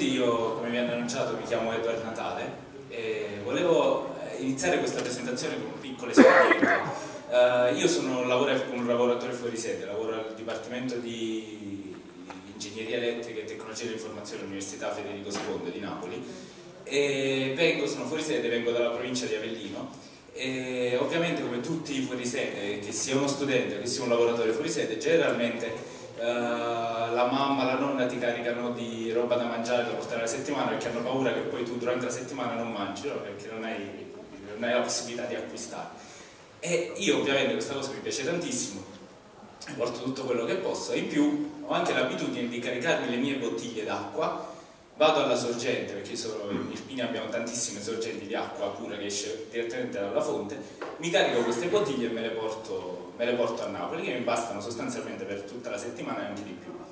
tutti, io come vi hanno annunciato mi chiamo Edward Natale e volevo iniziare questa presentazione con un piccolo esperimento. Io lavoro come un lavoratore fuori sede, lavoro al Dipartimento di Ingegneria Elettrica e Tecnologia dell'Informazione all'Università Federico II di Napoli e sono fuori sede, vengo dalla provincia di Avellino e ovviamente come tutti i fuori sede, che sia uno studente che sia un lavoratore fuori sede, generalmente la mamma, la nonna ti caricano di roba da mangiare da portare la settimana perché hanno paura che poi tu durante la settimana non mangi, no? Perché non hai la possibilità di acquistare. E io ovviamente questa cosa mi piace tantissimo, porto tutto quello che posso e in più ho anche l'abitudine di caricarmi le mie bottiglie d'acqua, vado alla sorgente perché in Irpinia abbiamo tantissime sorgenti di acqua pura che esce direttamente dalla fonte, mi carico queste bottiglie e me le porto a Napoli, che mi bastano sostanzialmente per tutta la settimana e anche di più.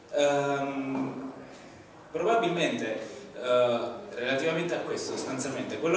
Probabilmente relativamente a questo, sostanzialmente quello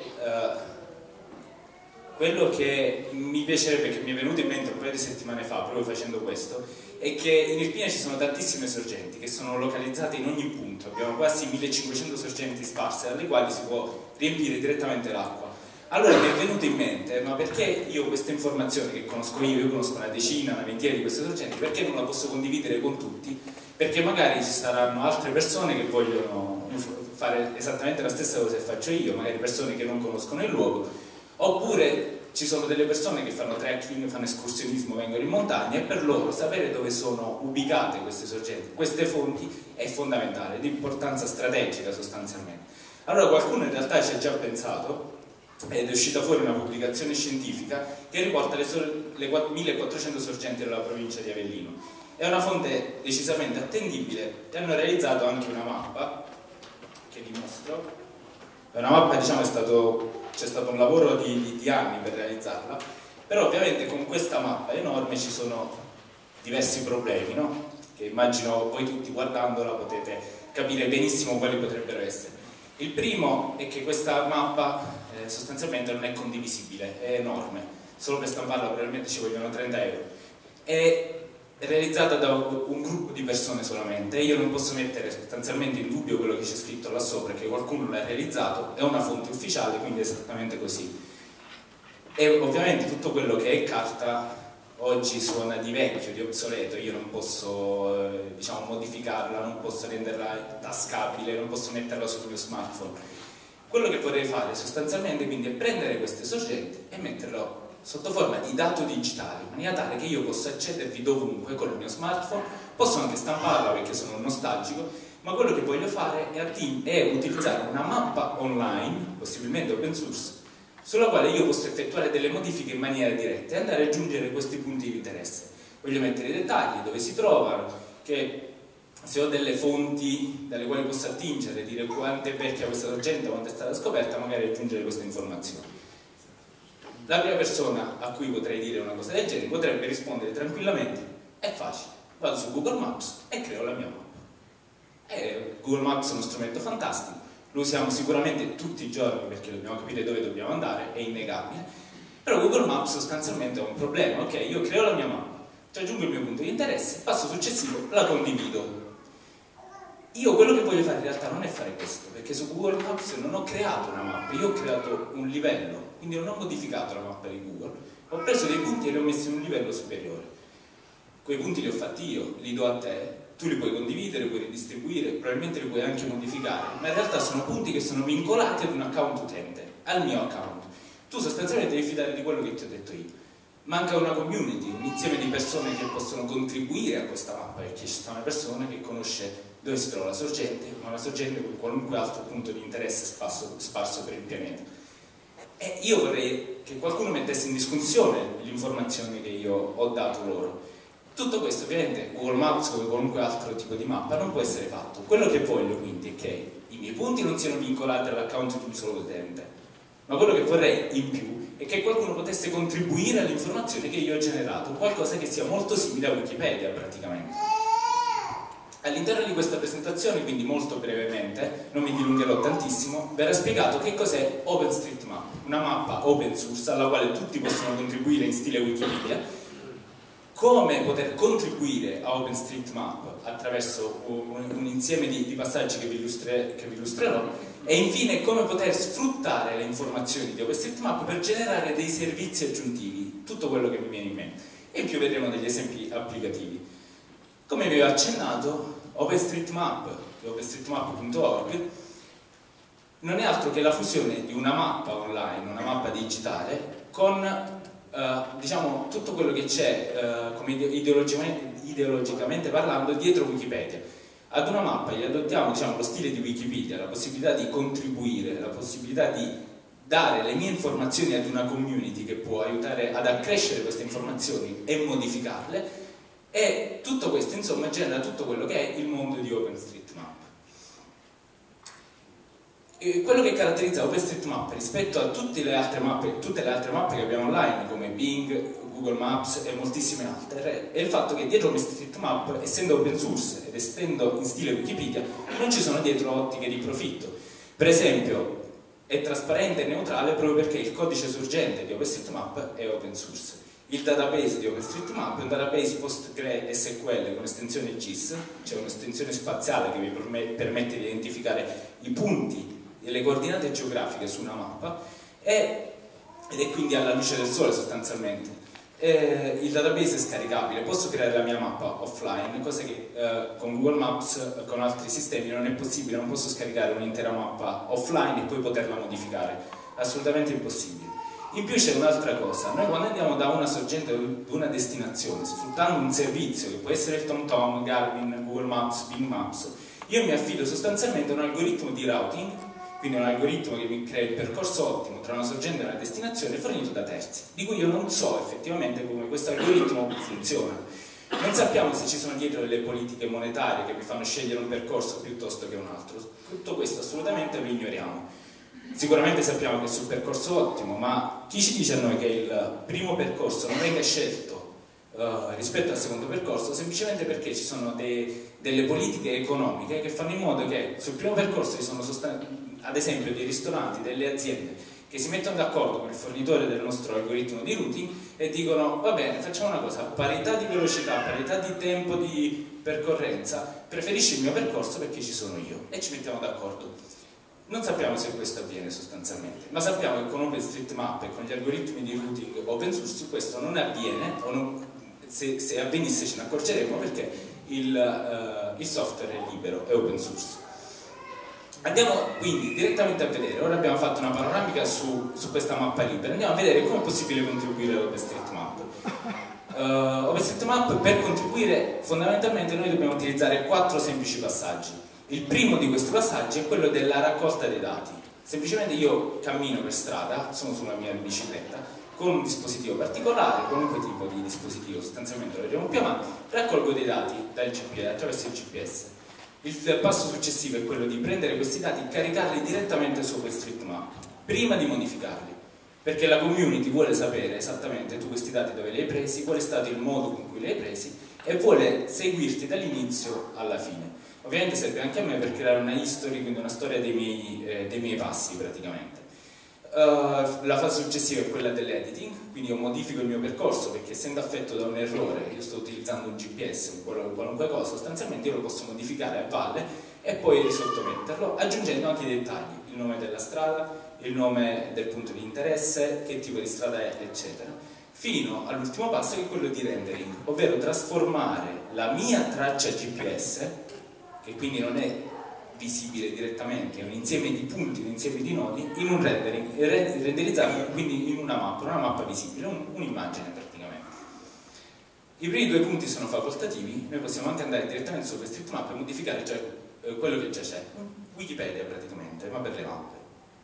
che mi piacerebbe, che mi è venuto in mente un paio di settimane fa proprio facendo questo, è che in Irpinia ci sono tantissime sorgenti che sono localizzate in ogni punto, abbiamo quasi 1500 sorgenti sparse dalle quali si può riempire direttamente l'acqua. Allora mi è venuto in mente, ma perché io questa informazione che conosco io conosco una decina, una ventina di queste sorgenti, perché non la posso condividere con tutti? Perché magari ci saranno altre persone che vogliono fare esattamente la stessa cosa che faccio io, magari persone che non conoscono il luogo, oppure ci sono delle persone che fanno trekking, fanno escursionismo, vengono in montagna e per loro sapere dove sono ubicate queste sorgenti, queste fonti è fondamentale, di importanza strategica sostanzialmente. Allora qualcuno in realtà ci ha già pensato ed è uscita fuori una pubblicazione scientifica che riporta le 1400 sorgenti della provincia di Avellino. È una fonte decisamente attendibile e hanno realizzato anche una mappa che vi mostro. È una mappa, diciamo, c'è stato un lavoro di anni per realizzarla, però ovviamente con questa mappa enorme ci sono diversi problemi, no? Che immagino voi tutti guardandola potete capire benissimo quali potrebbero essere. Il primo è che questa mappa sostanzialmente non è condivisibile, è enorme, solo per stamparla probabilmente ci vogliono 30 euro. È realizzata da un gruppo di persone solamente e io non posso mettere sostanzialmente in dubbio quello che c'è scritto là sopra, che qualcuno l'ha realizzato, è una fonte ufficiale, quindi è esattamente così. E ovviamente tutto quello che è carta oggi suona di vecchio, di obsoleto, io non posso diciamo, modificarla, non posso renderla tascabile, non posso metterla sul mio smartphone. Quello che vorrei fare sostanzialmente quindi è prendere queste sorgenti e metterlo sotto forma di dato digitale, in maniera tale che io possa accedervi dovunque con il mio smartphone, posso anche stamparla perché sono nostalgico, ma quello che voglio fare è utilizzare una mappa online, possibilmente open source, sulla quale io posso effettuare delle modifiche in maniera diretta e andare ad aggiungere questi punti di interesse. Voglio mettere i dettagli, dove si trovano, che se ho delle fonti dalle quali posso attingere, dire quanto è vecchia questa sorgente, quanto è stata scoperta, magari aggiungere queste informazioni. La prima persona a cui potrei dire una cosa del genere potrebbe rispondere tranquillamente: è facile, vado su Google Maps e creo la mia mappa. Google Maps è uno strumento fantastico, lo usiamo sicuramente tutti i giorni perché dobbiamo capire dove dobbiamo andare, è innegabile, però Google Maps sostanzialmente ha un problema. Ok, io creo la mia mappa, ci aggiungo il mio punto di interesse, passo successivo, la condivido. Io quello che voglio fare in realtà non è fare questo, perché su Google Maps non ho creato una mappa, io ho creato un livello, quindi non ho modificato la mappa di Google, ho preso dei punti e li ho messi in un livello superiore. Quei punti li ho fatti io, li do a te, tu li puoi condividere, puoi ridistribuire, probabilmente li puoi anche modificare, ma in realtà sono punti che sono vincolati ad un account utente, al mio account. Tu sostanzialmente devi fidare di quello che ti ho detto io. Manca una community, un insieme di persone che possono contribuire a questa mappa, perché ci sta una persona che conosce dove si trova la sorgente, ma la sorgente con qualunque altro punto di interesse sparso per il pianeta. E io vorrei che qualcuno mettesse in discussione le informazioni che io ho dato loro. Tutto questo ovviamente Google Maps come qualunque altro tipo di mappa non può essere fatto. Quello che voglio quindi è che i miei punti non siano vincolati all'account di un solo utente, ma quello che vorrei in più è che qualcuno potesse contribuire alle informazioni che io ho generato, qualcosa che sia molto simile a Wikipedia praticamente. All'interno di questa presentazione, quindi molto brevemente, non mi dilungherò tantissimo, verrà spiegato che cos'è OpenStreetMap, una mappa open source alla quale tutti possono contribuire in stile Wikipedia, come poter contribuire a OpenStreetMap attraverso un insieme di passaggi che vi illustrerò, e infine come poter sfruttare le informazioni di OpenStreetMap per generare dei servizi aggiuntivi, tutto quello che mi viene in mente. E in più vedremo degli esempi applicativi. Come vi ho accennato, OpenStreetMap, che è openstreetmap.org, non è altro che la fusione di una mappa online, una mappa digitale, con diciamo, tutto quello che c'è come ideologicamente parlando dietro Wikipedia. Ad una mappa gli adottiamo, diciamo, lo stile di Wikipedia, la possibilità di contribuire, la possibilità di dare le mie informazioni ad una community che può aiutare ad accrescere queste informazioni e modificarle, e tutto questo insomma genera tutto quello che è il mondo di OpenStreetMap. Quello che caratterizza OpenStreetMap rispetto a tutte le altre mappe che abbiamo online, come Bing, Google Maps e moltissime altre, è il fatto che dietro OpenStreetMap, essendo open source ed essendo in stile Wikipedia, non ci sono dietro ottiche di profitto. Per esempio, è trasparente e neutrale proprio perché il codice sorgente di OpenStreetMap è open source. Il database di OpenStreetMap è un database PostgreSQL con estensione GIS, cioè un'estensione spaziale che vi permette di identificare i punti e le coordinate geografiche su una mappa, ed è quindi alla luce del sole sostanzialmente. Il database è scaricabile, posso creare la mia mappa offline, cosa che con Google Maps, con altri sistemi non è possibile, non posso scaricare un'intera mappa offline e poi poterla modificare, assolutamente impossibile. In più c'è un'altra cosa, noi quando andiamo da una sorgente ad una destinazione, sfruttando un servizio che può essere il TomTom, Garmin, Google Maps, Bing Maps, io mi affido sostanzialmente a un algoritmo di routing, quindi un algoritmo che mi crea il percorso ottimo tra una sorgente e una destinazione fornito da terzi, di cui io non so effettivamente come questo algoritmo funziona. Non sappiamo se ci sono dietro delle politiche monetarie che mi fanno scegliere un percorso piuttosto che un altro. Tutto questo assolutamente lo ignoriamo. Sicuramente sappiamo che è sul percorso ottimo, ma chi ci dice a noi che il primo percorso non venga scelto rispetto al secondo percorso semplicemente perché ci sono delle politiche economiche che fanno in modo che sul primo percorso ci sono ad esempio dei ristoranti, delle aziende che si mettono d'accordo con il fornitore del nostro algoritmo di routing e dicono va bene, facciamo una cosa, parità di velocità, parità di tempo di percorrenza, preferisci il mio percorso perché ci sono io, e ci mettiamo d'accordo. Non sappiamo se questo avviene sostanzialmente, ma sappiamo che con OpenStreetMap e con gli algoritmi di routing open source questo non avviene, o se avvenisse ce ne accorgeremo perché il software è libero, è open source. Andiamo quindi direttamente a vedere, ora abbiamo fatto una panoramica su questa mappa libera, andiamo a vedere come è possibile contribuire all'OpenStreetMap. OpenStreetMap, per contribuire fondamentalmente noi dobbiamo utilizzare 4 semplici passaggi. Il primo di questi passaggi è quello della raccolta dei dati. Semplicemente io cammino per strada, sono sulla mia bicicletta, con un dispositivo particolare, qualunque tipo di dispositivo, sostanzialmente lo vedremo più avanti, raccolgo dei dati dal GPS, attraverso il GPS. Il passo successivo è quello di prendere questi dati e caricarli direttamente su OpenStreetMap, prima di modificarli, perché la community vuole sapere esattamente tu questi dati dove li hai presi, qual è stato il modo con cui li hai presi e vuole seguirti dall'inizio alla fine. Ovviamente serve anche a me per creare una history, quindi una storia dei miei passi praticamente. La fase successiva è quella dell'editing, quindi io modifico il mio percorso perché essendo affetto da un errore, io sto utilizzando un GPS o qualunque cosa, sostanzialmente io lo posso modificare a valle e poi risottometterlo aggiungendo anche i dettagli, il nome della strada, il nome del punto di interesse, che tipo di strada è, eccetera, fino all'ultimo passo che è quello di rendering, ovvero trasformare la mia traccia GPS, che quindi non è visibile direttamente, è un insieme di punti, un insieme di nodi, in un rendering, renderizzato quindi in una mappa visibile, un'immagine praticamente. I primi 2 punti sono facoltativi, noi possiamo anche andare direttamente su OpenStreetMap e modificare già quello che già c'è, Wikipedia praticamente, ma per le mappe.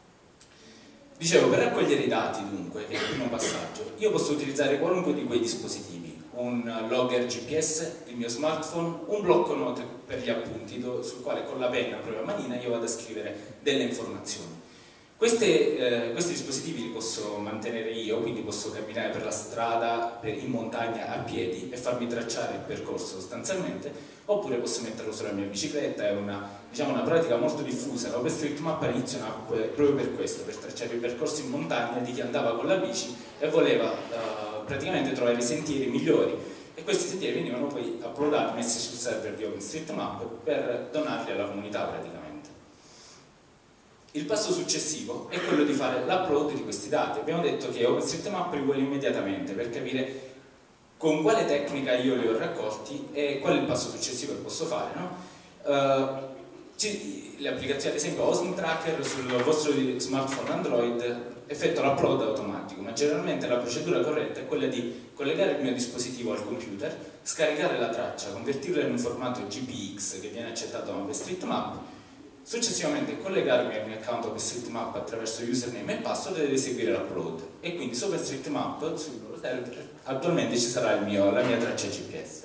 Dicevo, per raccogliere i dati dunque, che è il primo passaggio, io posso utilizzare qualunque di quei dispositivi, un logger GPS, il mio smartphone, un blocco note per gli appunti sul quale con la penna proprio a manina io vado a scrivere delle informazioni. Questi dispositivi li posso mantenere io, quindi posso camminare per la strada, in montagna a piedi e farmi tracciare il percorso sostanzialmente, oppure posso metterlo sulla mia bicicletta, è una pratica molto diffusa. OpenStreetMap all'inizio nacque proprio per questo, per tracciare il percorso in montagna di chi andava con la bici e voleva praticamente trovare i sentieri migliori e questi sentieri venivano poi uploadati, messi sul server di OpenStreetMap per donarli alla comunità praticamente. Il passo successivo è quello di fare l'upload di questi dati. Abbiamo detto che OpenStreetMap li vuole immediatamente per capire con quale tecnica io li ho raccolti e qual è il passo successivo che posso fare, no? Le applicazioni, ad esempio Hosting Tracker sul vostro smartphone Android effettua l'upload automatico, ma generalmente la procedura corretta è quella di collegare il mio dispositivo al computer, scaricare la traccia, convertirla in un formato GPX che viene accettato da OpenStreetMap, successivamente collegarmi al mio account OpenStreetMap attraverso username e password ed eseguire l'upload. E quindi su OpenStreetMap, sul loro server, attualmente ci sarà la mia traccia GPS.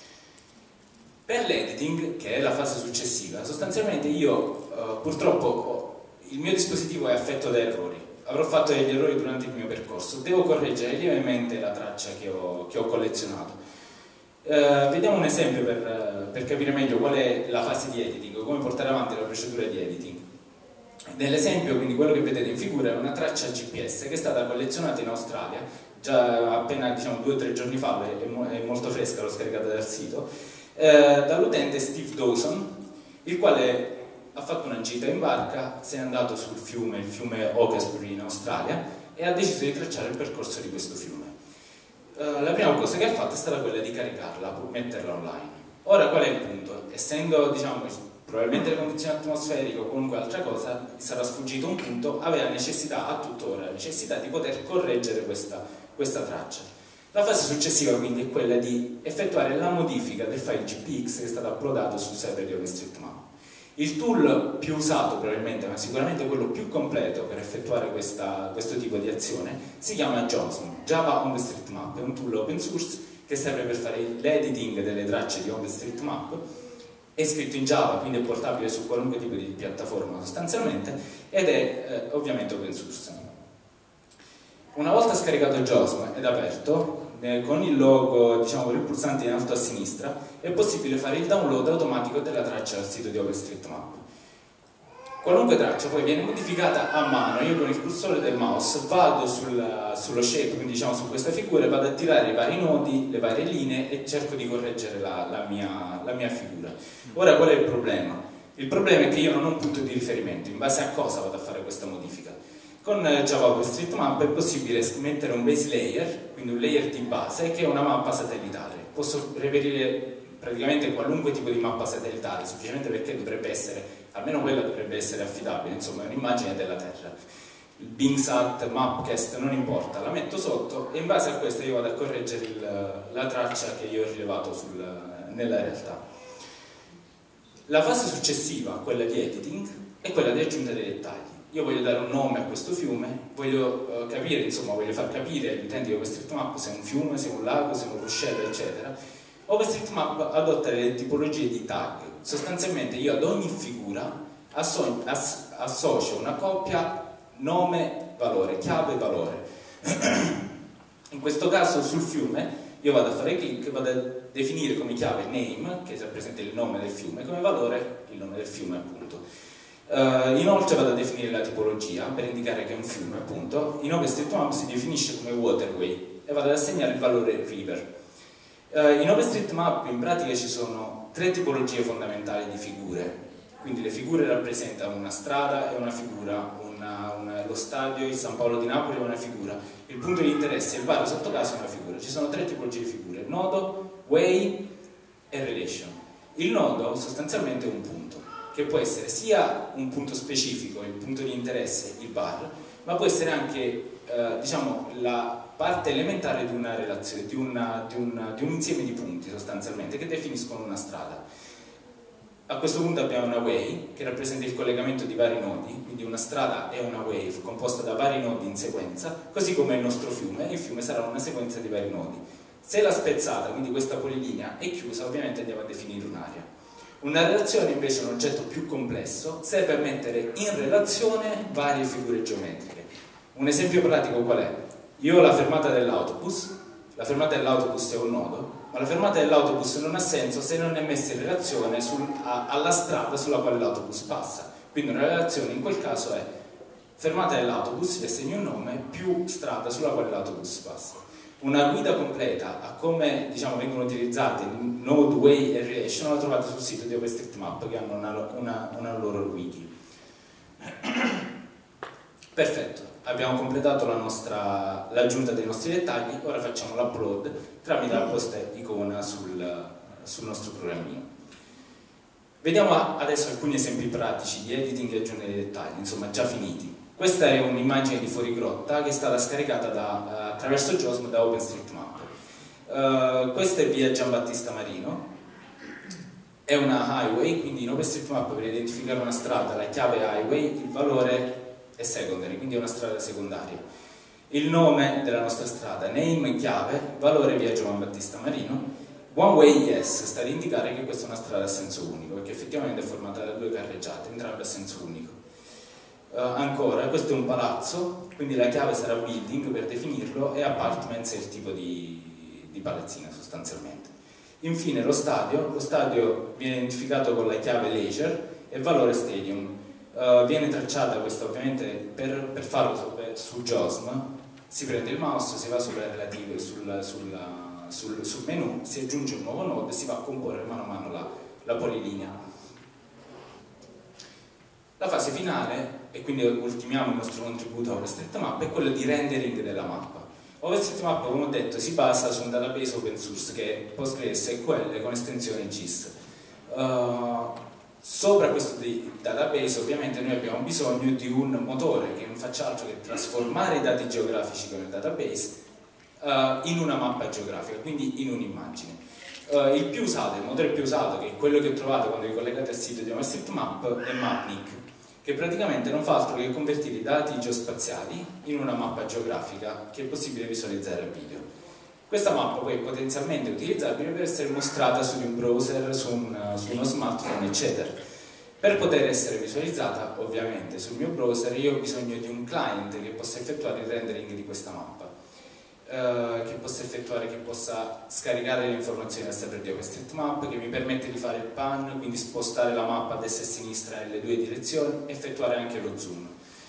Per l'editing, che è la fase successiva, sostanzialmente io purtroppo il mio dispositivo è affetto da errori. Avrò fatto degli errori durante il mio percorso, devo correggere lievemente la traccia che ho collezionato. Vediamo un esempio per capire meglio qual è la fase di editing, come portare avanti la procedura di editing. Nell'esempio, quindi quello che vedete in figura è una traccia GPS che è stata collezionata in Australia, già appena 2 o 3 giorni fa, è molto fresca, l'ho scaricata dal sito, dall'utente Steve Dawson, il quale ha fatto una gita in barca, se n'è andato sul fiume, il fiume Hawkesbury in Australia, e ha deciso di tracciare il percorso di questo fiume. La prima cosa che ha fatto è stata quella di caricarla, metterla online. Ora qual è il punto? Essendo, probabilmente le condizioni atmosferiche o qualunque altra cosa, gli sarà sfuggito un punto, aveva necessità, a tuttora, necessità di poter correggere questa traccia. La fase successiva quindi è quella di effettuare la modifica del file GPX che è stato uploadato sul server di OpenStreetMap. Il tool più usato probabilmente, ma sicuramente quello più completo per effettuare questo tipo di azione, si chiama JOSM, Java OpenStreetMap, è un tool open source che serve per fare l'editing delle tracce di OpenStreetMap, è scritto in Java, quindi è portabile su qualunque tipo di piattaforma sostanzialmente, ed è ovviamente open source. Una volta scaricato il JOSM ed aperto, con il logo, con il pulsante in alto a sinistra, è possibile fare il download automatico della traccia dal sito di OpenStreetMap. Qualunque traccia poi viene modificata a mano, io con il cursore del mouse vado sullo shape, quindi su questa figura, vado a tirare i vari nodi, le varie linee e cerco di correggere la mia figura. Ora qual è il problema? Il problema è che io non ho un punto di riferimento, in base a cosa vado a fare questa modifica. Con Java OpenStreetMap è possibile mettere un base layer, quindi un layer di base, che è una mappa satellitare. Posso reperire praticamente qualunque tipo di mappa satellitare, semplicemente perché dovrebbe essere, almeno quella dovrebbe essere affidabile, insomma è un'immagine della Terra. Il BingSat, Mapcast, non importa, la metto sotto e in base a questo io vado a correggere la traccia che io ho rilevato nella realtà. La fase successiva, quella di editing, è quella di aggiunta dei dettagli. Io voglio dare un nome a questo fiume, voglio capire, voglio far capire agli utenti di OpenStreetMap se è un fiume, se è un lago, se è un ruscello, eccetera. OpenStreetMap adotta le tipologie di tag. Sostanzialmente io ad ogni figura associo una coppia nome-valore, chiave-valore. In questo caso sul fiume io vado a fare clic, vado a definire come chiave name, che rappresenta il nome del fiume, come valore il nome del fiume appunto. Inoltre vado a definire la tipologia per indicare che è un fiume appunto. In OpenStreetMap si definisce come waterway e vado ad assegnare il valore river. In OpenStreetMap in pratica ci sono 3 tipologie fondamentali di figure, quindi le figure rappresentano una strada e una figura, lo stadio, il San Paolo di Napoli è una figura, il punto di interesse, il bar sotto caso è una figura. Ci sono 3 tipologie di figure: nodo, way e relation. Il nodo sostanzialmente è un punto, che può essere sia un punto specifico, il punto di interesse, il bar, ma può essere anche la parte elementare di una relazione, di un insieme di punti sostanzialmente che definiscono una strada. A questo punto abbiamo una way che rappresenta il collegamento di vari nodi, quindi una strada è una wave composta da vari nodi in sequenza, così come il nostro fiume, il fiume sarà una sequenza di vari nodi. Se la spezzata, quindi questa polilinea, è chiusa, ovviamente andiamo a definire un'area. Una relazione invece è un oggetto più complesso, serve a mettere in relazione varie figure geometriche. Un esempio pratico qual è? Io ho la fermata dell'autobus è un nodo, ma la fermata dell'autobus non ha senso se non è messa in relazione alla strada sulla quale l'autobus passa. Quindi una relazione in quel caso è fermata dell'autobus, gli assegno un nome, più strada sulla quale l'autobus passa. Una guida completa a come, diciamo, vengono utilizzati Node, Way e Relation la trovate sul sito di OpenStreetMap, che hanno una loro wiki. Perfetto, abbiamo completato l'aggiunta dei nostri dettagli, ora facciamo l'upload tramite la post icona sul nostro programmino. Vediamo adesso alcuni esempi pratici di editing e aggiunta dei dettagli, insomma già finiti. Questa è un'immagine di fuorigrotta che è stata scaricata attraverso JOSM da OpenStreetMap. Questa è via Giambattista Marino, è una highway, quindi in OpenStreetMap per identificare una strada, la chiave highway, il valore è secondary, quindi è una strada secondaria. Il nome della nostra strada, name chiave, valore via Giambattista Marino. One way yes, sta ad indicare che questa è una strada a senso unico, perché effettivamente è formata da due carreggiate, entrambe a senso unico. Ancora, questo è un palazzo, quindi la chiave sarà building per definirlo e apartments è il tipo di palazzina sostanzialmente. Infine lo stadio viene identificato con la chiave leisure e valore stadium. Viene tracciata questa ovviamente per farlo su JOSM, si prende il mouse, si va sulle relative sul menu, si aggiunge un nuovo node e si va a comporre mano a mano la polilinea. La fase finale, e quindi ultimiamo il nostro contributo a OpenStreetMap, è quello di rendering della mappa. OpenStreetMap, come ho detto, si basa su un database open source che è PostgreSQL con estensione GIS. Sopra questo database ovviamente noi abbiamo bisogno di un motore che non faccia altro che trasformare i dati geografici con il database in una mappa geografica, quindi in un'immagine. Il motore più usato, che è quello che trovate quando vi collegate al sito di OpenStreetMap, è Mapnik, che praticamente non fa altro che convertire i dati geospaziali in una mappa geografica che è possibile visualizzare al video. Questa mappa poi è potenzialmente utilizzabile per essere mostrata su un browser, su uno smartphone, eccetera. Per poter essere visualizzata, ovviamente, sul mio browser io ho bisogno di un client che possa effettuare il rendering di questa mappa, che possa scaricare le informazioni al server di OpenStreetMap, che mi permette di fare il pan, quindi spostare la mappa a destra e a sinistra nelle due direzioni, effettuare anche lo zoom.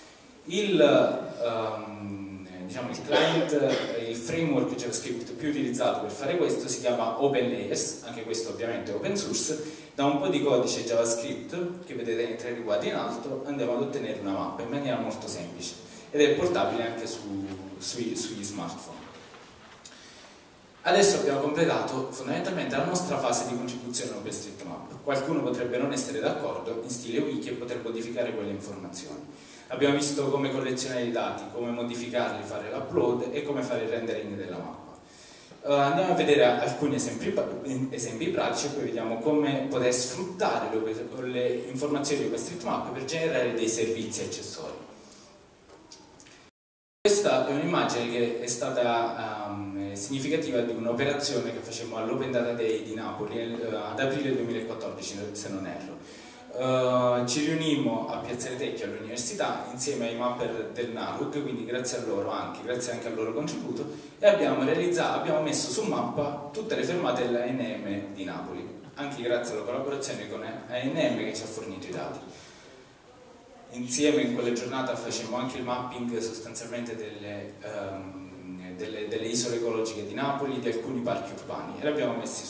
Diciamo, il client, il framework JavaScript più utilizzato per fare questo si chiama OpenLayers, anche questo ovviamente è open source. Da un po' di codice JavaScript, che vedete nei tre riquadri in alto, andiamo ad ottenere una mappa in maniera molto semplice ed è portabile anche sugli smartphone. Adesso abbiamo completato fondamentalmente la nostra fase di contribuzione a OpenStreetMap. Qualcuno potrebbe non essere d'accordo in stile wiki e poter modificare quelle informazioni. Abbiamo visto come collezionare i dati, come modificarli, fare l'upload e come fare il rendering della mappa. Andiamo a vedere alcuni esempi pratici e poi vediamo come poter sfruttare le informazioni di OpenStreetMap per generare dei servizi accessori. Questa è un'immagine che è stata significativa di un'operazione che facemmo all'Open Data Day di Napoli ad aprile 2014, se non erro. Ci riunimmo a Piazzale Tecchio all'università insieme ai mapper del NARUG, quindi grazie a loro grazie anche al loro contributo, e abbiamo messo su mappa tutte le fermate dell'ANM di Napoli, anche grazie alla collaborazione con ANM che ci ha fornito i dati. Insieme in quella giornata facemmo anche il mapping sostanzialmente delle isole ecologiche di Napoli, di alcuni parchi urbani, e li abbiamo messi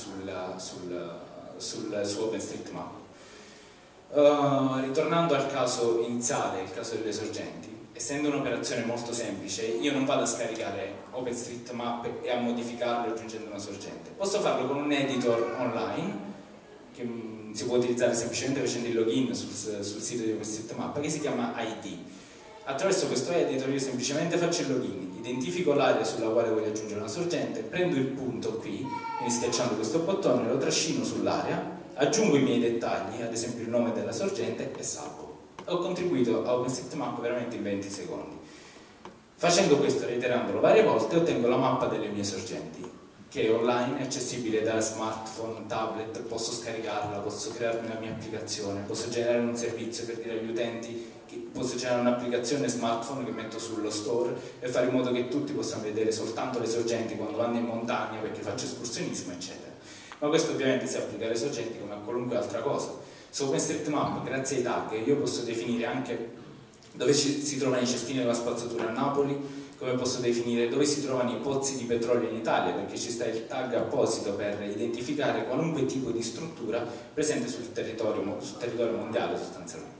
su OpenStreetMap. Ritornando al caso iniziale, il caso delle sorgenti, essendo un'operazione molto semplice, io non vado a scaricare OpenStreetMap e a modificarlo aggiungendo una sorgente. Posso farlo con un editor online, che si può utilizzare semplicemente facendo il login sul sito di OpenStreetMap, che si chiama ID. Attraverso questo editor io semplicemente faccio il login, identifico l'area sulla quale voglio aggiungere una sorgente, prendo il punto qui, quindi schiacciando questo bottone lo trascino sull'area, aggiungo i miei dettagli, ad esempio il nome della sorgente, e salvo. Ho contribuito a OpenStreetMap veramente in 20 secondi. Facendo questo, reiterandolo varie volte, ottengo la mappa delle mie sorgenti, che è online, è accessibile da smartphone, tablet, posso scaricarla, posso crearmi la mia applicazione, posso generare un servizio per dire agli utenti, posso generare un'applicazione smartphone che metto sullo store e fare in modo che tutti possano vedere soltanto le sorgenti quando vanno in montagna perché faccio escursionismo, eccetera. Ma questo ovviamente si applica alle sorgenti come a qualunque altra cosa. Su OpenStreetMap, grazie ai tag, io posso definire anche dove si trovano i cestini della spazzatura a Napoli, come posso definire dove si trovano i pozzi di petrolio in Italia, perché ci sta il tag apposito per identificare qualunque tipo di struttura presente sul territorio mondiale sostanzialmente.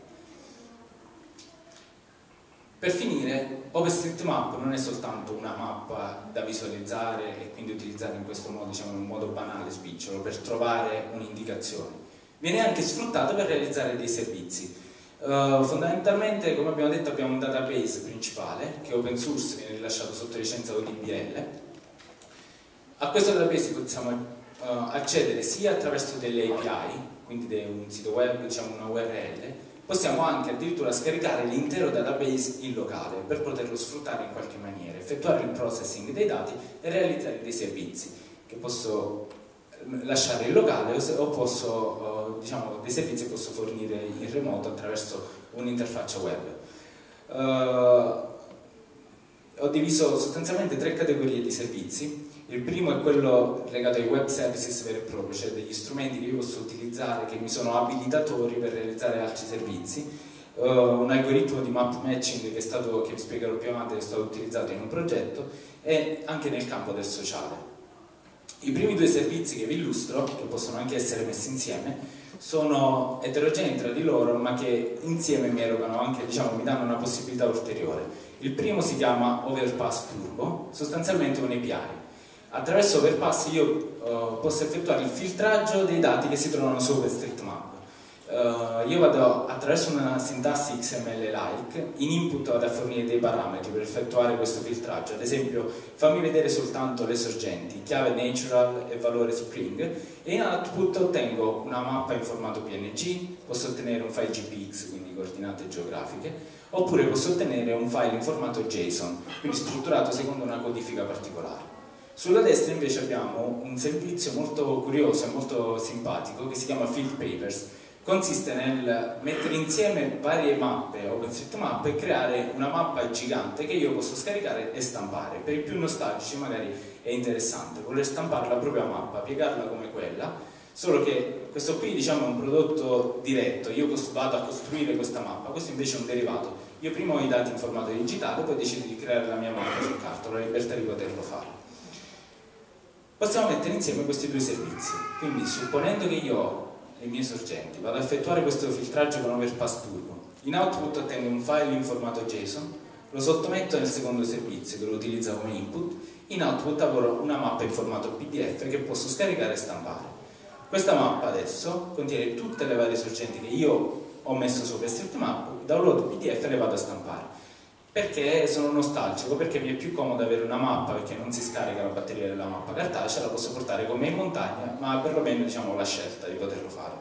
Per finire, OpenStreetMap non è soltanto una mappa da visualizzare e quindi utilizzare in questo modo, diciamo in un modo banale, spicciolo, per trovare un'indicazione. Viene anche sfruttata per realizzare dei servizi. Fondamentalmente, come abbiamo detto, abbiamo un database principale che è open source, viene rilasciato sotto licenza ODBL. A questo database possiamo accedere sia attraverso delle API, quindi un sito web, diciamo una URL, possiamo anche addirittura scaricare l'intero database in locale per poterlo sfruttare in qualche maniera, effettuare il processing dei dati e realizzare dei servizi che posso lasciare in locale o posso, diciamo, dei servizi che posso fornire in remoto attraverso un'interfaccia web. Ho diviso sostanzialmente 3 categorie di servizi. Il primo è quello legato ai web services veri e propri, cioè degli strumenti che io posso utilizzare che mi sono abilitatori per realizzare altri servizi. Un algoritmo di map matching che vi spiegherò più avanti, che è stato utilizzato in un progetto, e anche nel campo del sociale. I primi 2 servizi che vi illustro, che possono anche essere messi insieme, sono eterogenei tra di loro, ma che insieme mi erogano anche, diciamo, mi danno una possibilità ulteriore. Il primo si chiama Overpass Turbo, sostanzialmente un API. Attraverso Overpass io posso effettuare il filtraggio dei dati che si trovano su OpenStreetMap. Io vado attraverso una sintassi XML-like, in input vado a fornire dei parametri per effettuare questo filtraggio, ad esempio fammi vedere soltanto le sorgenti, chiave natural e valore spring, e in output ottengo una mappa in formato PNG, posso ottenere un file GPX, quindi coordinate geografiche, oppure posso ottenere un file in formato JSON, quindi strutturato secondo una codifica particolare. Sulla destra invece abbiamo un servizio molto curioso e molto simpatico che si chiama Field Papers. Consiste nel mettere insieme varie mappe OpenStreetMap e creare una mappa gigante che io posso scaricare e stampare. Per i più nostalgici magari è interessante voler stampare la propria mappa, piegarla come quella, solo che questo qui, diciamo, è un prodotto diretto, io vado a costruire questa mappa, questo invece è un derivato. Io prima ho i dati in formato digitale, poi decido di creare la mia mappa sul carta, ho la libertà di poterlo fare. Possiamo mettere insieme questi 2 servizi, quindi supponendo che io ho le mie sorgenti, vado a effettuare questo filtraggio con Overpass Turbo, in output ottengo un file in formato JSON, lo sottometto nel secondo servizio che lo utilizza come input, in output avrò una mappa in formato PDF che posso scaricare e stampare. Questa mappa adesso contiene tutte le varie sorgenti che io ho messo su OpenStreetMap, download PDF e le vado a stampare. Perché sono nostalgico? Perché mi è più comodo avere una mappa, perché non si scarica la batteria della mappa cartacea, la posso portare con me in montagna, ma perlomeno, diciamo, ho la scelta di poterlo fare.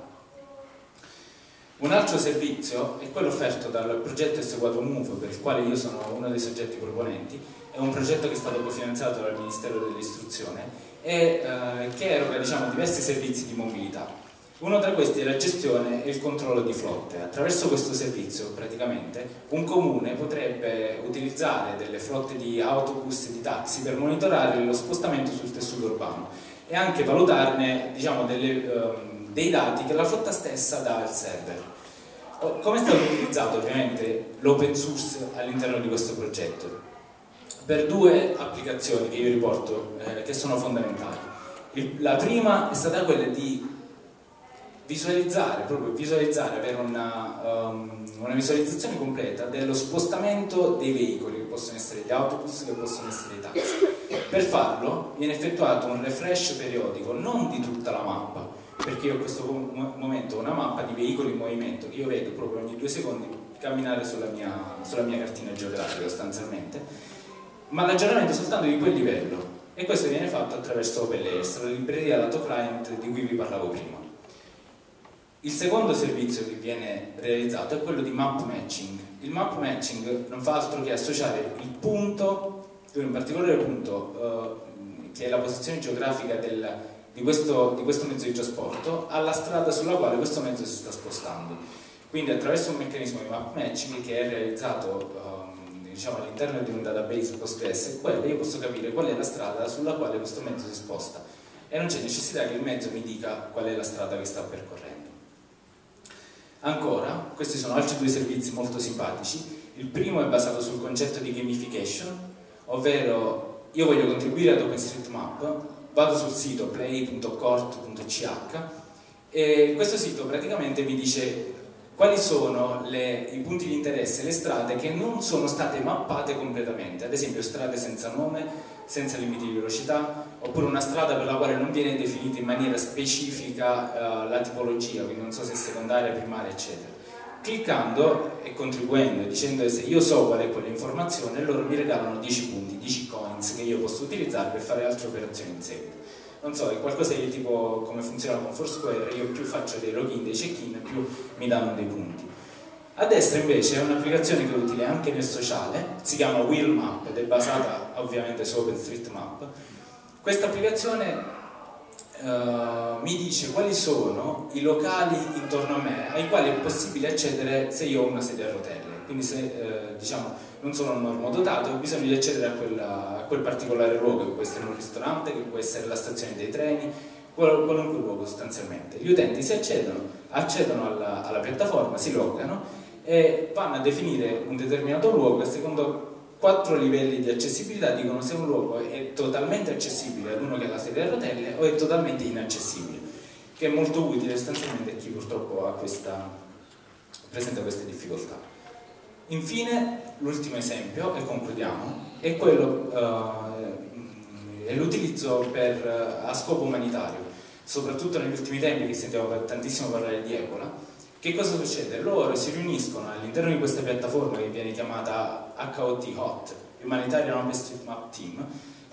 Un altro servizio è quello offerto dal progetto S4 Move, per il quale io sono uno dei soggetti proponenti. È un progetto che è stato cofinanziato dal Ministero dell'Istruzione e che eroga, diciamo, diversi servizi di mobilità. Uno tra questi è la gestione e il controllo di flotte. Attraverso questo servizio, praticamente, un comune potrebbe utilizzare delle flotte di autobus e di taxi per monitorare lo spostamento sul tessuto urbano e anche valutarne, diciamo, dei dati che la flotta stessa dà al server. Come è stato utilizzato, ovviamente, l'open source all'interno di questo progetto? Per 2 applicazioni che io riporto, che sono fondamentali. La prima è stata quella di visualizzare, avere una visualizzazione completa dello spostamento dei veicoli, che possono essere gli autobus, che possono essere i taxi. Per farlo viene effettuato un refresh periodico, non di tutta la mappa, perché io in questo momento ho una mappa di veicoli in movimento che io vedo proprio ogni 2 secondi camminare sulla mia cartina geografica sostanzialmente, ma l'aggiornamento soltanto di quel livello, e questo viene fatto attraverso OpenLayers, la libreria lato client di cui vi parlavo prima. Il secondo servizio che viene realizzato è quello di map matching. Il map matching non fa altro che associare il punto, in particolare il punto che è la posizione geografica di questo mezzo di trasporto, alla strada sulla quale questo mezzo si sta spostando. Quindi attraverso un meccanismo di map matching che è realizzato diciamo, all'interno di un database PostgreSQL, io posso capire qual è la strada sulla quale questo mezzo si sposta e non c'è necessità che il mezzo mi dica qual è la strada che sta percorrendo. Ancora, questi sono altri 2 servizi molto simpatici. Il primo è basato sul concetto di gamification, ovvero io voglio contribuire ad OpenStreetMap, vado sul sito play.cort.ch e questo sito praticamente mi dice quali sono i punti di interesse, le strade che non sono state mappate completamente, ad esempio strade senza nome, senza limiti di velocità, oppure una strada per la quale non viene definita in maniera specifica la tipologia, quindi non so se è secondaria, primaria, eccetera. Cliccando e contribuendo, dicendo se io so qual è quell'informazione, loro mi regalano 10 punti, 10 coins che io posso utilizzare per fare altre operazioni in seguito. Non so, è qualcosa di tipo come funziona con Foursquare, io più faccio dei login, dei check-in, più mi danno dei punti. A destra invece è un'applicazione che è utile anche nel sociale, si chiama Wheelmap ed è basata ovviamente su OpenStreetMap. Questa applicazione mi dice quali sono i locali intorno a me ai quali è possibile accedere se io ho una sedia a rotelle. Quindi se diciamo, non sono normodotato ho bisogno di accedere a quel particolare luogo, che può essere un ristorante, che può essere la stazione dei treni, qualunque luogo sostanzialmente. Gli utenti si accedono alla piattaforma, si loggano e vanno a definire un determinato luogo e secondo 4 livelli di accessibilità dicono se un luogo è totalmente accessibile ad uno che ha la sedia a rotelle o è totalmente inaccessibile, che è molto utile sostanzialmente a chi purtroppo presenta queste difficoltà. Infine, l'ultimo esempio, e concludiamo, è l'utilizzo a scopo umanitario, soprattutto negli ultimi tempi che sentiamo tantissimo parlare di Ebola. Che cosa succede? Loro si riuniscono all'interno di questa piattaforma che viene chiamata HOT, Humanitarian OpenStreetMap Team,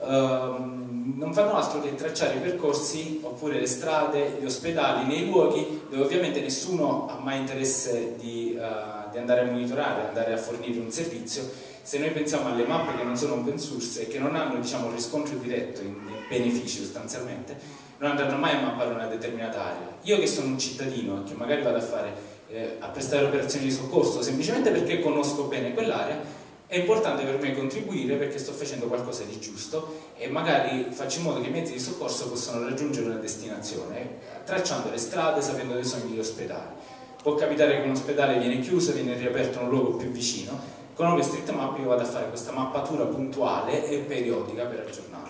non fanno altro che tracciare i percorsi oppure le strade, gli ospedali nei luoghi dove ovviamente nessuno ha mai interesse di andare a monitorare, andare a fornire un servizio. Se noi pensiamo alle mappe che non sono open source e che non hanno, diciamo, riscontro diretto in benefici sostanzialmente, non andranno mai a mappare una determinata area. Io che sono un cittadino che magari vado a prestare operazioni di soccorso semplicemente perché conosco bene quell'area, è importante per me contribuire perché sto facendo qualcosa di giusto e magari faccio in modo che i mezzi di soccorso possano raggiungere una destinazione, tracciando le strade, sapendo dove sono gli ospedali. Può capitare che un ospedale viene chiuso, viene riaperto in un luogo più vicino. Con OpenStreetMap io vado a fare questa mappatura puntuale e periodica per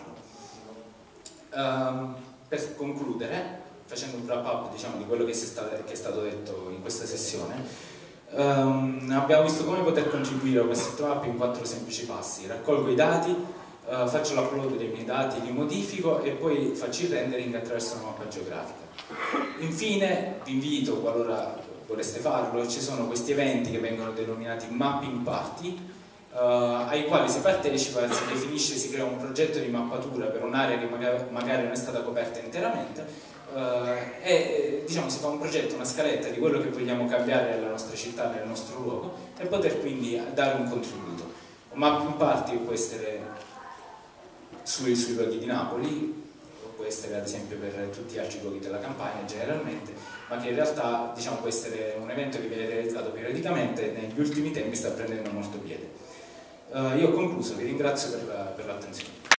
aggiornarlo. Per concludere, facendo un wrap up, diciamo, di quello che è stato detto in questa sessione, abbiamo visto come poter contribuire a OpenStreetMap in 4 semplici passi. Raccolgo i dati, faccio l'upload dei miei dati, li modifico e poi faccio il rendering attraverso una mappa geografica. Infine vi invito, qualora vorreste farlo, ci sono questi eventi che vengono denominati mapping party, ai quali si partecipa, si definisce, si crea un progetto di mappatura per un'area che magari non è stata coperta interamente e diciamo si fa un progetto, una scaletta di quello che vogliamo cambiare nella nostra città, nel nostro luogo e poter quindi dare un contributo. Un mapping party può essere sui luoghi di Napoli, o può essere ad esempio per tutti gli altri luoghi della campagna generalmente, ma che in realtà, diciamo, può essere un evento che viene realizzato periodicamente e negli ultimi tempi sta prendendo molto piede. Io ho concluso, vi ringrazio per l'attenzione.